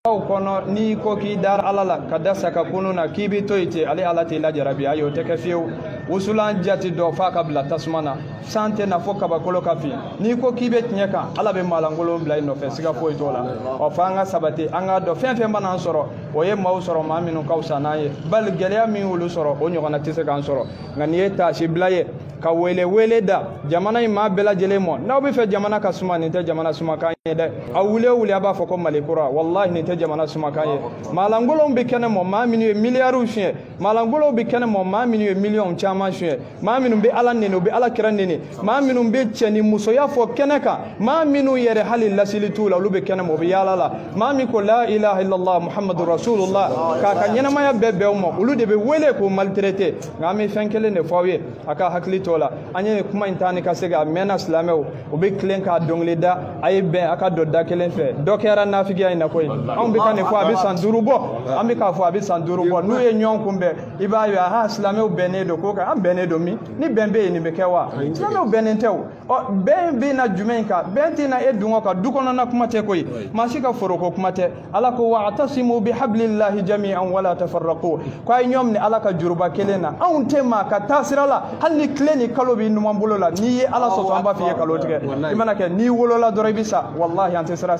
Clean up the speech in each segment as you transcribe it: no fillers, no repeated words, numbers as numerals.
kono ni ko ki dar alala kada saka kununa kibi toite ali alati la jarabi ayo teke fiu usulan jati do fa kabla tasmana sante na foka ba kolo kafi ni ko kibe tinyaka ala be malangolo bla ino fe siga fo itola o fanga sabati anga do fen manan soro o ye maw soro ma minu kausa naye bal geleya min wulu soro o nyogana tise kan soro ngani eta shiblaye ka wele da jamana ma bela jele mo na be fe jamana ka suma ni te jamana suma kan de awule aba foko malikura wallahi ni te jamana suma kan malangolo be kene mo ma minu miliaru shie malangolo be kene mo ma minu million chama shie ma minu be ala nene be ala kiran nene ma minu be cheni muso ya fo keneka ma minu yere halil lasilitu la lube kene mo be yalala ma mi ko la ilaha illallah muhammadur rasulullah ka kanyena ma ya bebe mo ulude be wele ko maltraité ngami fenkele ne fowe aka haklito la anye kuma intani ka sega mena islameo o be klen ka dongle da ay be aka dodda kelen fe dokera nafigi ay na koy on be kan fo abi sanduru bo ambi ka fo abi sanduru bo nu ye nyon kumbe iba yo ha islameo benedo ko ka am benedo mi ni bembe ni be kewa islameo benentew o bembe na jumenka benti na edungo ka dukono na kuma te koy mashika foroko kuma te ala ko wa'tasimu bihablillahi jami'an wala tafarraqu ko ay nyom ni ala ka juruba kelena on tema ka tasirala halni kleni kalobi numambulo la ni ye ala soso amba fiye kalotige imana ke ni wolola doribisa wallahi ante sira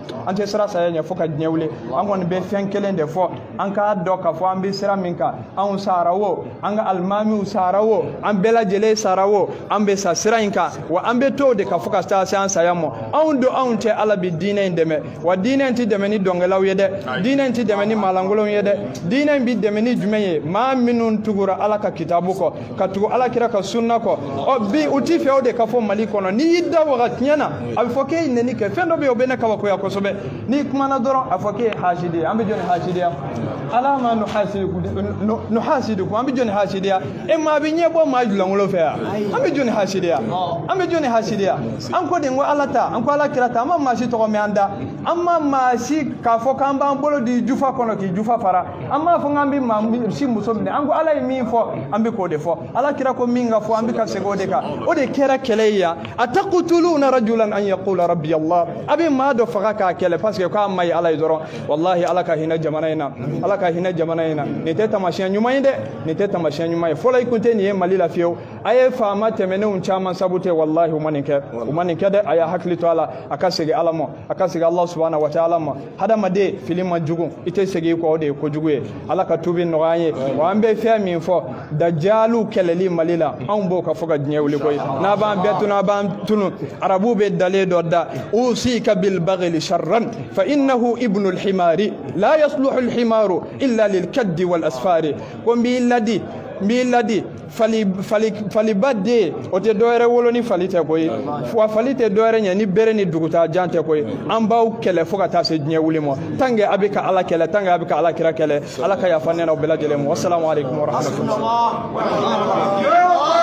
sayanya foka nyewle angon be fenkelen de fo anka doka fo ambi sira minka an sarawo anga almami sarawo ambela jele sarawo ambe sa sira inka wa ambe to de ka foka sta san sayamo an do an te ala bi dinen deme wa dinen ti deme ni dongelaw yede dinen ti deme ni malangolo yede dinen bi deme ni jumeye ma minun tugura ala ka kitabu ko ka tugu ala kira ka sunna ko o bi uti fe o de ka fo maliko no ni yidda wa tinyana al foke neni ke fendo be obena ka ko ya ko sobe ni kuma na doro afoke hashidi ambe joni hashidi ala ma no hasidu ko ambe joni hashidi e ma bi nyebo ma julangolo fe ambe joni hashidi an ko de ngo alata an ko ala kirata amma ma shi to me anda amma ma shi ka fo kan ban bolo di jufa kono ki jufa fara amma fo ngambi ma shi musobne an ko ala mi fo ambe ko de fo ala kira ko minga fo ambe ka sego de ka o de kera keleya ataqtuluna rajulan an yaqula rabbi allah abi ma do faga ka kele parce que ko amay ala idoro wallahi ala ka hina jamanaina ne teta mashian nyumainde ne teta mashian nyumay fo lay kunte ni malila fiyo aye fama temene un chama sabute wallahi umanike de aya hakli to ala akasege alamo akasege allah subhanahu wa ta'ala ma hada made filima jugu ite sege ko de ko juguye ala ka tubi no ganye wa ambe fe min fo dajalu keleli malila an bo ka foga nyewli koy na ban tunu arabu be dale do da usika bil baghl sharran fa innahu ibnu al himari la yasluhu al himaru illa lil kaddi wal asfari ko mbi ladi fali badde o te doere woloni falite koy fo falite doere nya ni bere ni duguta jante koy ambaw kele foga ta se nyewuli mo tange abika ala kele tange abika ala kira kele ala ka ya fanena o bela jele mo assalamu alaikum wa rahmatullah